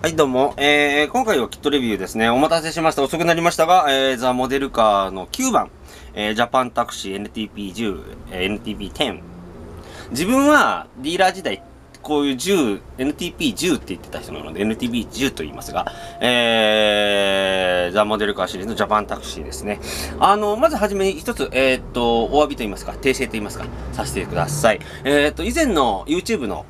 はい、どうも。今回はキットレビューですね。お待たせしました。遅くなりましたが、ザ・モデルカーの9番、ジャパンタクシー NTP10、NTP10。自分はディーラー時代、こういう10、NTP10 って言ってた人なので、NTP10 と言いますが、ザ・モデルカーシリーズのジャパンタクシーですね。まずはじめに一つ、お詫びと言いますか、訂正と言いますか、させてください。以前の YouTube の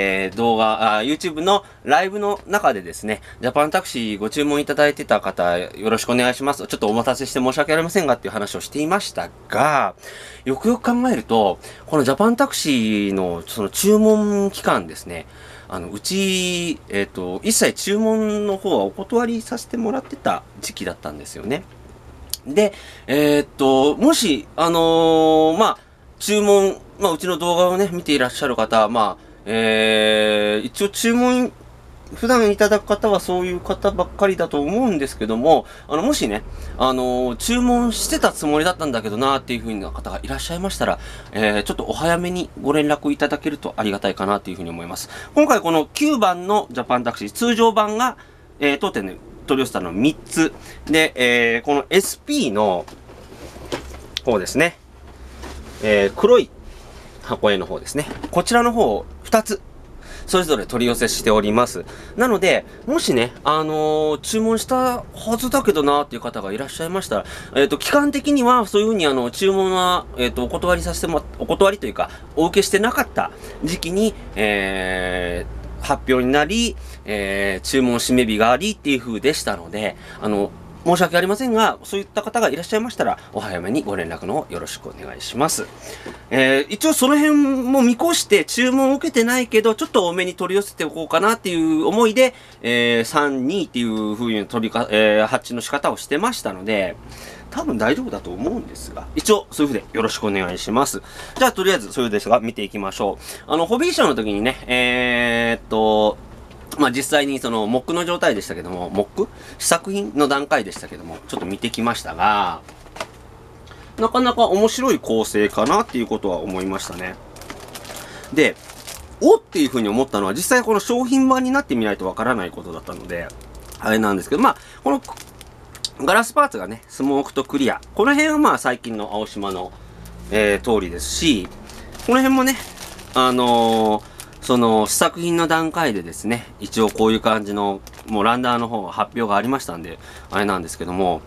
YouTube のライブの中でですね、ジャパンタクシーご注文いただいてた方、よろしくお願いします。ちょっとお待たせして申し訳ありませんがっていう話をしていましたが、よくよく考えると、このジャパンタクシーのその注文期間ですね、うち、一切注文の方はお断りさせてもらってた時期だったんですよね。で、もし、注文、うちの動画をね、見ていらっしゃる方、一応注文、普段いただく方はそういう方ばっかりだと思うんですけども、もしね、注文してたつもりだったんだけどなっていう風な方がいらっしゃいましたら、ちょっとお早めにご連絡いただけるとありがたいかなっていう風に思います。今回この9番のジャパンタクシー、通常版が、当店で取り寄せたの3つ。で、この SP の方ですね、黒い箱絵の方ですね。こちらの方を2つ、それぞれ取り寄せしております。なので、もしね、注文したはずだけどなーっていう方がいらっしゃいましたら、期間的にはそういうふうに注文は、お断りさせても、お断りというか、お受けしてなかった時期に、発表になり、注文締め日がありっていう風でしたので、申し訳ありませんが、そういった方がいらっしゃいましたら、お早めにご連絡のよろしくお願いします。一応その辺も見越して注文を受けてないけど、ちょっと多めに取り寄せておこうかなっていう思いで、3、2っていう風に発注の仕方をしてましたので、多分大丈夫だと思うんですが、一応そういう風でよろしくお願いします。じゃあとりあえずそういうですが、見ていきましょう。ホビーショーの時にね、実際にその、モックの状態でしたけども、モック試作品の段階でしたけども、ちょっと見てきましたが、なかなか面白い構成かなっていうことは思いましたね。で、おっていう風に思ったのは、実際この商品版になってみないとわからないことだったので、あれなんですけど、この、ガラスパーツがね、スモークとクリア。この辺は最近の青島の、通りですし、この辺もね、その試作品の段階でですね、一応こういう感じの、もうランダーの方発表がありましたんで、あれなんですけども、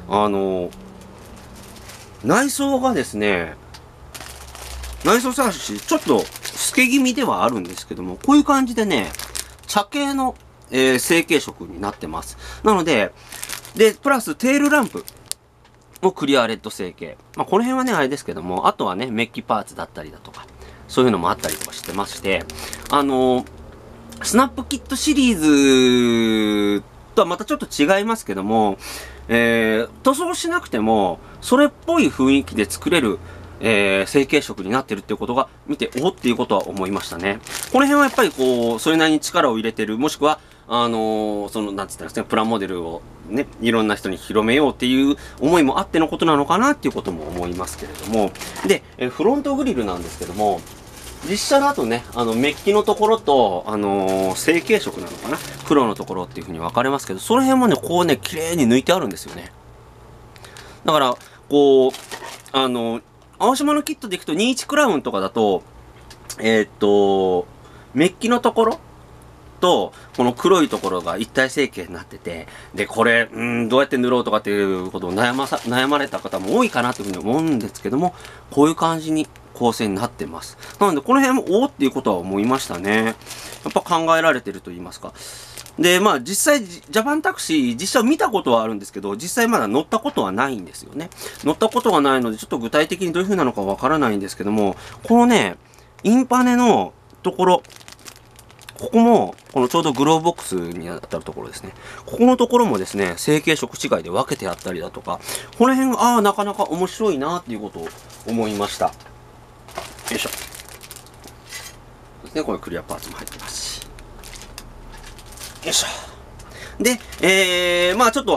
内装がですね、内装さし、ちょっと透け気味ではあるんですけども、こういう感じでね、茶系の、成型色になってます。なので、プラステールランプもクリアレッド成形。この辺はね、あれですけども、あとはね、メッキパーツだったりだとか、そういうのもあったりとかしてまして、スナップキットシリーズとはまたちょっと違いますけども、塗装しなくても、それっぽい雰囲気で作れる、成型色になってるっていうことが見て、おっていうことは思いましたね。この辺はやっぱりこう、それなりに力を入れてる、もしくは、なんつったんですね、プラモデルをね、いろんな人に広めようっていう思いもあってのことなのかなっていうことも思いますけれども。で、フロントグリルなんですけども、実写だとね、メッキのところと、成型色なのかな、黒のところっていう風に分かれますけど、その辺もね、こうね、綺麗に抜いてあるんですよね。だから、こう、青島のキットでいくと21クラウンとかだと、メッキのところと、この黒いところが一体成形になってて、で、これ、どうやって塗ろうとかっていうことを悩まれた方も多いかなというふうに思うんですけども、こういう感じに構成になってます。なので、この辺も、おーっていうことは思いましたね。やっぱ考えられてると言いますか。で、実際、ジャパンタクシー、実際見たことはあるんですけど、実際まだ乗ったことはないんですよね。乗ったことがないので、ちょっと具体的にどういう風なのかわからないんですけども、このね、インパネのところ、ここも、このちょうどグローブボックスに当たるところですね。ここのところもですね、成型色違いで分けてあったりだとか、この辺が、なかなか面白いなっていうことを思いました。よいしょ。ですね、これクリアパーツも入ってますし。よいしょ。で、ちょっと、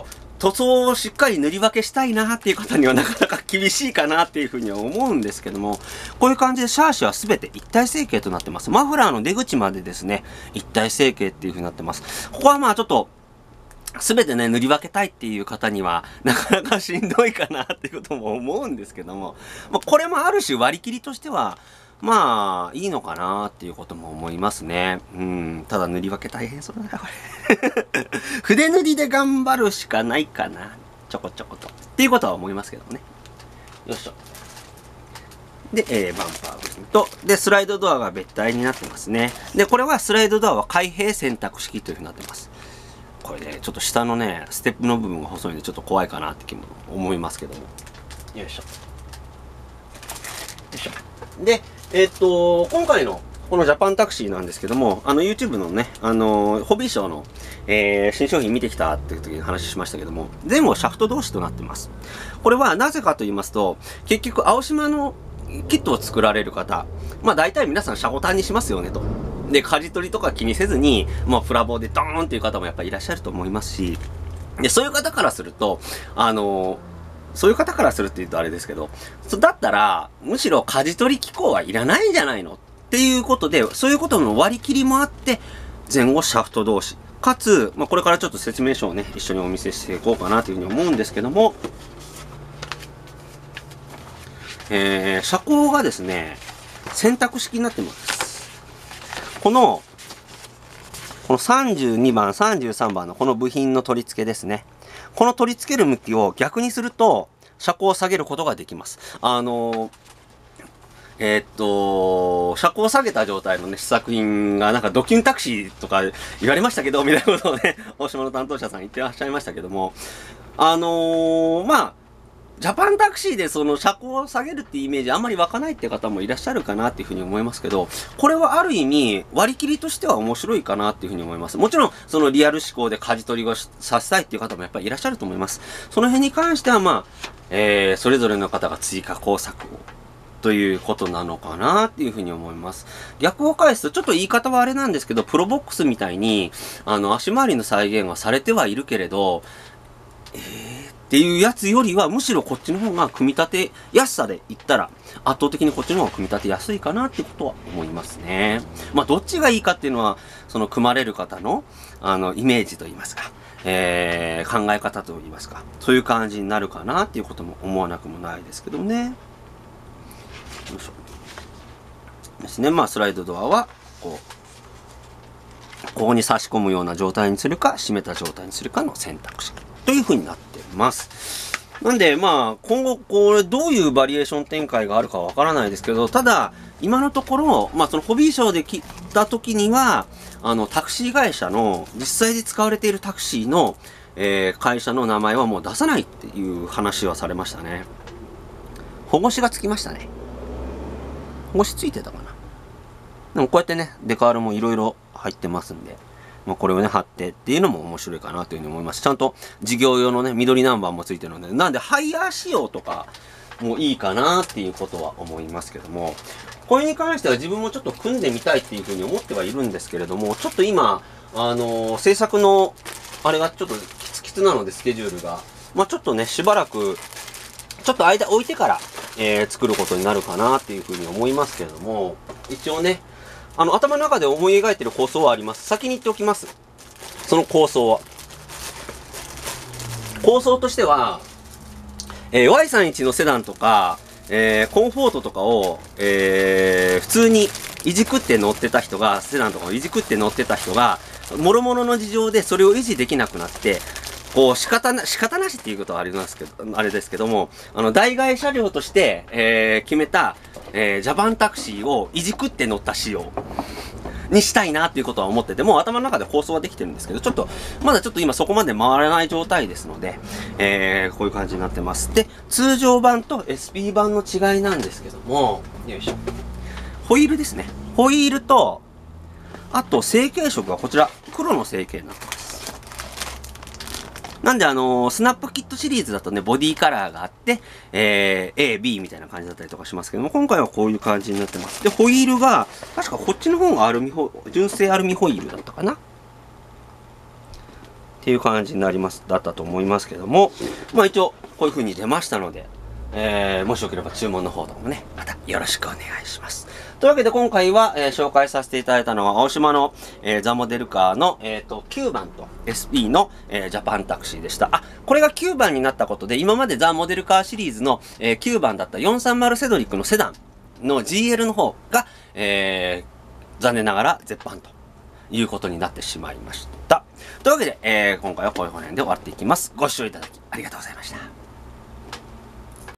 塗装をしっかり塗り分けしたいなっていう方にはなかなか厳しいかなっていうふうには思うんですけども、こういう感じでシャーシは全て一体成形となってます。マフラーの出口までですね、一体成形っていうふうになってます。ここはまあちょっと、全てね、塗り分けたいっていう方には、なかなかしんどいかなっていうことも思うんですけども、まあ、これもある種割り切りとしては、まあ、いいのかなっていうことも思いますね。ただ塗り分け大変そうだな、これ。筆塗りで頑張るしかないかな。ちょこちょこと。っていうことは思いますけどね。よいしょ。で、バンパー部品と、で、スライドドアが別体になってますね。で、これはスライドドアは開閉選択式というふうになってます。これね、ちょっと下のね、ステップの部分が細いんでちょっと怖いかなって気も思いますけども。よいしょ。よいしょ。で、今回のこのジャパンタクシーなんですけども、YouTube のね、ホビーショーの、新商品見てきたっていう時に話しましたけども、前後シャフト同士となってます。これはなぜかと言いますと、結局、青島のキットを作られる方、まあ大体皆さんシャコタンにしますよねと。で、舵取りとか気にせずに、まあプラボーでドーンっていう方もやっぱりいらっしゃると思いますし、で、そういう方からすると、そういう方からするって言うとあれですけど、だったら、むしろ舵取り機構はいらないんじゃないのっていうことで、そういうことの割り切りもあって、前後シャフト同士。かつ、まあ、これからちょっと説明書をね、一緒にお見せしていこうかなというふうに思うんですけども、車高がですね、選択式になってます。この32番、33番のこの部品の取り付けですね。この取り付ける向きを逆にすると、車高を下げることができます。車高を下げた状態のね、試作品がなんかドキュンタクシーとか言われましたけど、みたいなことをね、大島の担当者さん言ってらっしゃいましたけども、まあ、ジャパンタクシーでその車高を下げるっていうイメージあんまり湧かないっていう方もいらっしゃるかなっていうふうに思いますけど、これはある意味割り切りとしては面白いかなっていうふうに思います。もちろんそのリアル思考で舵取りをさせたいっていう方もやっぱりいらっしゃると思います。その辺に関してはまあ、それぞれの方が追加工作をということなのかなっていうふうに思います。逆を返すと、ちょっと言い方はあれなんですけど、プロボックスみたいに、足回りの再現はされてはいるけれど、っていうやつよりは、むしろこっちの方が組み立てやすさで言ったら、圧倒的にこっちの方が組み立てやすいかなってことは思いますね。まあ、どっちがいいかっていうのは、その組まれる方の、イメージといいますか、考え方といいますか、そういう感じになるかなっていうことも思わなくもないですけどね。よいしょ。ですね。まあ、スライドドアは、ここに差し込むような状態にするか、閉めた状態にするかの選択肢という風になってます。なんで、まあ、今後、これ、どういうバリエーション展開があるかわからないですけど、ただ、今のところ、まあ、そのホビーショーで来た時には、タクシー会社の、実際に使われているタクシーの、会社の名前はもう出さないっていう話はされましたね。保護士がつきましたね。保護士ついてたかな。でもこうやってね、デカールもいろいろ入ってますんで、まあこれをね、貼ってっていうのも面白いかなというふうに思います。ちゃんと事業用のね、緑ナンバーもついてるので、なんでハイヤー仕様とかもいいかなっていうことは思いますけども、これに関しては自分もちょっと組んでみたいっていうふうに思ってはいるんですけれども、ちょっと今、制作の、あれがちょっときつなので、スケジュールが。まあちょっとね、しばらく、ちょっと間置いてから、作ることになるかなっていうふうに思いますけれども、一応ね、頭の中で思い描いてる構想はあります。先に言っておきます。その構想は。構想としては、Y31 のセダンとか、コンフォートとかを、普通にいじくって乗ってた人が、セダンとかをいじくって乗ってた人が、諸々の事情でそれを維持できなくなって、こう、仕方なしっていうことはあれですけども、代替車両として、決めた、ジャパンタクシーをいじくって乗った仕様にしたいなっていうことは思ってて、もう頭の中で構想はできてるんですけど、まだちょっと今そこまで回らない状態ですので、こういう感じになってます。で、通常版と SP 版の違いなんですけども、よいしょ。ホイールですね。ホイールと、あと成型色がこちら、黒の成型になってます。なんでスナップキットシリーズだとね、ボディカラーがあって、A、B みたいな感じだったりとかしますけども、今回はこういう感じになってます。で、ホイールが、確かこっちの方が純正アルミホイールだったかなっっていう感じになります、だったと思いますけども、まあ一応、こういう風に出ましたので、もしよければ注文の方とかもね、またよろしくお願いします。というわけで今回は、紹介させていただいたのは、青島の、ザ・モデルカーの、9番と SP の、ジャパンタクシーでした。あ、これが9番になったことで、今までザ・モデルカーシリーズの、9番だった430セドリックのセダンの GL の方が、残念ながら絶版ということになってしまいました。というわけで、今回はこういう辺で終わっていきます。ご視聴いただきありがとうございました。